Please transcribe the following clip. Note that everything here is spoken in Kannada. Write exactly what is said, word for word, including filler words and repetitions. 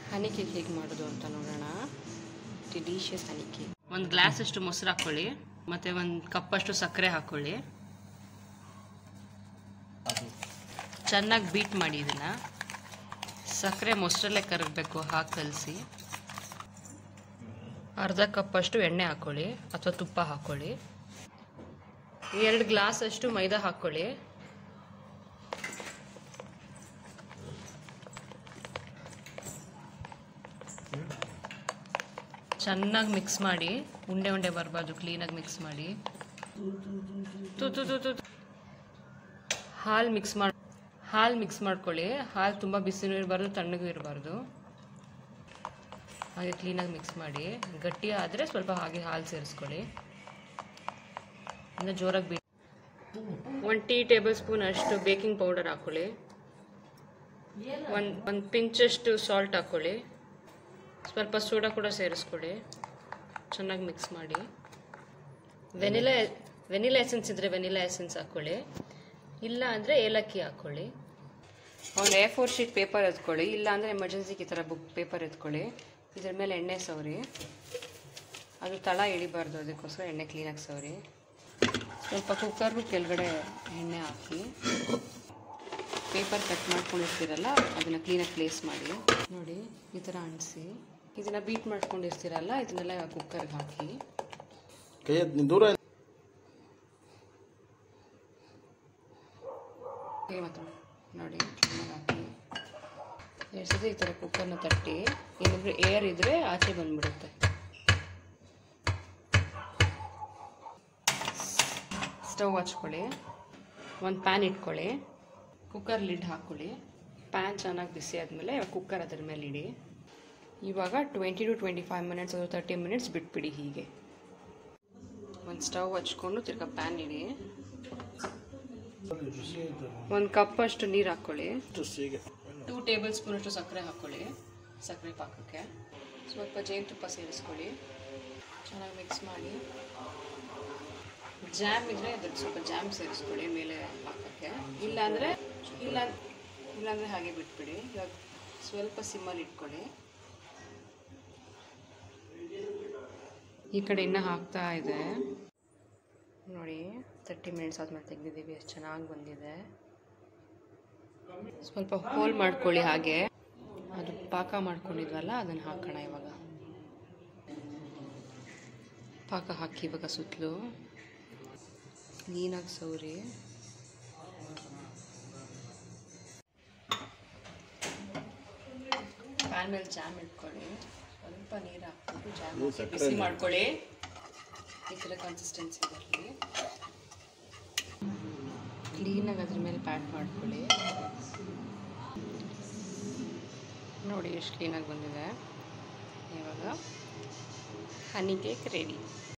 ಹನಿ ಕೇಕ್ ಹೇಗೆ ಮಾಡೋದು ಅಂತ ನೋಡೋಣ. Delicious honey cake. ಒಂದು ಗ್ಲಾಸ್ ಅಷ್ಟು ಮೊಸರು ಹಾಕೊಳ್ಳಿ, ಮತ್ತೆ ಒಂದು ಕಪ್ ಅಷ್ಟು ಸಕ್ಕರೆ ಹಾಕೊಳ್ಳಿ. ಚೆನ್ನಾಗಿ ಬೀಟ್ ಮಾಡಿ ಇದನ್ನ. ಸಕ್ಕರೆ ಮೊಸರಲ್ಲೇ ಕರಗಬೇಕು, ಹಾಕಿ ಕಲಸಿ. ಅರ್ಧ ಕಪ್ ಅಷ್ಟು ಎಣ್ಣೆ ಹಾಕೊಳ್ಳಿ ಅಥವಾ ತುಪ್ಪ ಹಾಕೊಳ್ಳಿ. ಎರಡು ಗ್ಲಾಸ್ ಅಷ್ಟು ಮೈದಾ ಹಾಕೊಳ್ಳಿ. ಚೆನ್ನಾಗಿ ಮಿಕ್ಸ್ ಮಾಡಿ, ಉಂಡೆ ಉಂಡೆ ಬರಬಾರ್ದು, ಕ್ಲೀನಾಗಿ ಮಿಕ್ಸ್ ಮಾಡಿ. ತು ತು ತು ತು ಹಾಲು ಮಿಕ್ಸ್ ಮಾಡಿ ಹಾಲು ಮಿಕ್ಸ್ ಮಾಡ್ಕೊಳ್ಳಿ. ಹಾಲು ತುಂಬ ಬಿಸಿನೂ ಇರಬಾರ್ದು, ತಣ್ಣಗೂ ಇರಬಾರ್ದು. ಹಾಗೆ ಕ್ಲೀನಾಗಿ ಮಿಕ್ಸ್ ಮಾಡಿ. ಗಟ್ಟಿ ಆದರೆ ಸ್ವಲ್ಪ ಹಾಗೆ ಹಾಲು ಸೇರಿಸ್ಕೊಳ್ಳಿ. ಇನ್ನು ಜೋರಾಗಿ ಬೀ ಒಂದು ಟೀ ಟೇಬಲ್ ಸ್ಪೂನ್ ಅಷ್ಟು ಬೇಕಿಂಗ್ ಪೌಡರ್ ಹಾಕೊಳ್ಳಿ. ಒಂದು ಒಂದು ಪಿಂಚಷ್ಟು ಸಾಲ್ಟ್ ಹಾಕ್ಕೊಳ್ಳಿ. ಸ್ವಲ್ಪ ಸೋಡಾ ಕೂಡ ಸೇರಿಸ್ಕೊಳ್ಳಿ. ಚೆನ್ನಾಗಿ ಮಿಕ್ಸ್ ಮಾಡಿ. ವೆನಿಲಾ ವೆನಿಲಾ ಎಸೆನ್ಸ್ ಇದ್ದರೆ ವೆನಿಲಾ ಎಸೆನ್ಸ್ ಹಾಕ್ಕೊಳ್ಳಿ, ಇಲ್ಲ ಅಂದರೆ ಏಲಕ್ಕಿ ಹಾಕ್ಕೊಳ್ಳಿ. ಒಂದು ಎ ಫೋರ್ ಶೀಟ್ ಪೇಪರ್ ಎತ್ಕೊಳ್ಳಿ, ಇಲ್ಲ ಅಂದರೆ ಎಮರ್ಜೆನ್ಸಿಗೆ ಈ ಥರ ಬುಕ್ ಪೇಪರ್ ಎತ್ಕೊಳ್ಳಿ. ಇದ್ರ ಮೇಲೆ ಎಣ್ಣೆ ಸವರಿ. ಅದು ತಳ ಇಳಿಬಾರ್ದು, ಅದಕ್ಕೋಸ್ಕರ ಎಣ್ಣೆ ಕ್ಲೀನಾಗಿ ಸವರಿ. ಸ್ವಲ್ಪ ಕುಕ್ಕರ್ಗೂ ಕೆಳಗಡೆ ಎಣ್ಣೆ ಹಾಕಿ. ಪೇಪರ್ ಕಟ್ ಮಾಡ್ಕೊಂಡಿರ್ತೀರಲ್ಲ ಅದನ್ನು ಕ್ಲೀನಾಗಿ ಪ್ಲೇಸ್ ಮಾಡಿ. ನೋಡಿ ಈ ಥರ ಅಂಟಿಸಿ. ಇದನ್ನು ಬೀಟ್ ಮಾಡ್ಕೊಂಡಿರ್ತೀರಲ್ಲ ಇದನ್ನೆಲ್ಲ ಕುಕ್ಕರ್ಗೆ ಹಾಕಿ. ದೂರ ಮತ್ತು ನೋಡಿ ಕ್ಲೀನಾಗಿ ಹಾಕಿ. ಎರಡು ಸತಿ ಈ ಥರ ಕುಕ್ಕರ್ನ ತಟ್ಟಿ, ಏನಾದರೂ ಏರ್ ಇದ್ದರೆ ಆಚೆ ಬಂದ್ಬಿಡುತ್ತೆ. ಸ್ಟವ್ ಹಚ್ಕೊಳ್ಳಿ. ಒಂದು ಪ್ಯಾನ್ ಇಟ್ಕೊಳ್ಳಿ. ಕುಕ್ಕರ್ ಲಿಡ್ ಹಾಕ್ಕೊಳ್ಳಿ. ಪ್ಯಾನ್ ಚೆನ್ನಾಗಿ ಬಿಸಿ ಆದಮೇಲೆ ಕುಕ್ಕರ್ ಅದರ ಮೇಲೆ ಇಡಿ. ಇವಾಗ twenty to twenty five minutes ಅಥವಾ ತರ್ಟಿ ಮಿನಿಟ್ಸ್ ಬಿಟ್ಬಿಡಿ. ಹೀಗೆ ಒಂದು ಸ್ಟವ್ ಹಚ್ಕೊಂಡು ತಿರ್ಗಾ ಪ್ಯಾನ್ ಇಡಿ. ಒಂದು ಕಪ್ ಅಷ್ಟು ನೀರು ಹಾಕ್ಕೊಳ್ಳಿ. ಟೂ ಟೇಬಲ್ ಸ್ಪೂನ್ ಅಷ್ಟು ಸಕ್ಕರೆ ಹಾಕ್ಕೊಳ್ಳಿ. ಸಕ್ಕರೆ ಪಾಕಕ್ಕೆ ಸ್ವಲ್ಪ ಜೇನುತುಪ್ಪ ಸೇರಿಸ್ಕೊಳ್ಳಿ. ಚೆನ್ನಾಗಿ ಮಿಕ್ಸ್ ಮಾಡಿ. ಜಾಮ್ ಇದ್ದರೆ ಅದಕ್ಕೆ ಸ್ವಲ್ಪ ಜಾಮ್ ಸೇರಿಸ್ಕೊಳ್ಳಿ ಮೇಲೆ ಪಾಕಕ್ಕೆ. ಇಲ್ಲಾಂದರೆ ಇಲ್ಲ ಇಲ್ಲಾಂದರೆ ಹಾಗೆ ಬಿಟ್ಬಿಡಿ. ಇವಾಗ ಸ್ವಲ್ಪ ಸಿಮ್ಮಲ್ಲಿ ಇಟ್ಕೊಳ್ಳಿ. ಈ ಕಡೆ ಇನ್ನೂ ಹಾಕ್ತಾ ಇದೆ ನೋಡಿ. ತರ್ಟಿ ಮಿನಿಟ್ಸ್ ಆದ್ಮೇಲೆ ತೆಗೆದಿದ್ದೀವಿ. ಎಷ್ಟು ಚೆನ್ನಾಗಿ ಬಂದಿದೆ. ಸ್ವಲ್ಪ ಹೋಲ್ ಮಾಡ್ಕೊಳ್ಳಿ. ಹಾಗೆ ಅದು ಪಾಕ ಮಾಡ್ಕೊಂಡಿದ್ವಲ್ಲ ಅದನ್ನು ಹಾಕೋಣ. ಇವಾಗ ಪಾಕ ಹಾಕಿ ಇವಾಗ ಸುತ್ತಲೂ ಕ್ಲೀನಾಗಿ ಸೌರಿ. ಪ್ಯಾನ್ ಮೇಲೆ ಜಾಮ್ ಇಟ್ಕೊಳ್ಳಿ. ಸ್ವಲ್ಪ ನೀರು ಹಾಕ್ಬಿಟ್ಟು ಜಾಮ್ ಬಿಸಿ ಮಾಡ್ಕೊಳ್ಳಿ. ಈ ಥರ ಕನ್ಸಿಸ್ಟೆನ್ಸಿ ಬರಲಿ. ಕ್ಲೀನಾಗಿ ಅದ್ರ ಮೇಲೆ ಪ್ಯಾಕ್ ಮಾಡ್ಕೊಳ್ಳಿ. ನೋಡಿ ಎಷ್ಟು ಕ್ಲೀನಾಗಿ ಬಂದಿದೆ. ಇವಾಗ ಹನಿ ಕೇಕ್ ರೆಡಿ.